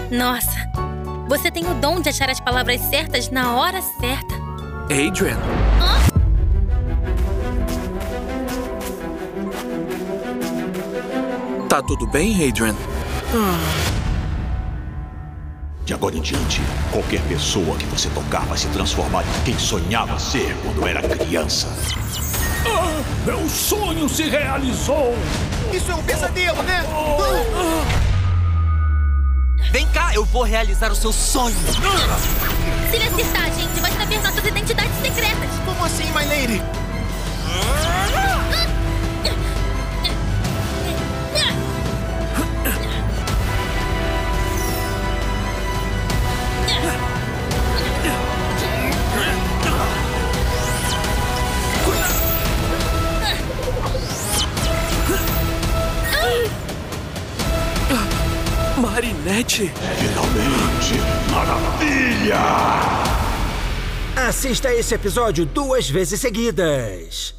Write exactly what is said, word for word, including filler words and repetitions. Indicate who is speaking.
Speaker 1: Nossa, você tem o dom de achar as palavras certas na hora certa.
Speaker 2: Adrian.
Speaker 1: Hã?
Speaker 2: Tá tudo bem, Adrian?
Speaker 3: De agora em diante, qualquer pessoa que você tocar vai se transformar em quem sonhava ser quando era criança.
Speaker 4: Ah, meu sonho se realizou!
Speaker 5: Isso é um pesadelo, né?
Speaker 6: Vem cá, eu vou realizar o seu sonho.
Speaker 1: Se ele acertar, gente, vai saber nossas identidades secretas.
Speaker 5: Como assim, my lady?
Speaker 2: Marinette!
Speaker 3: Finalmente! Maravilha!
Speaker 7: Assista esse episódio duas vezes seguidas.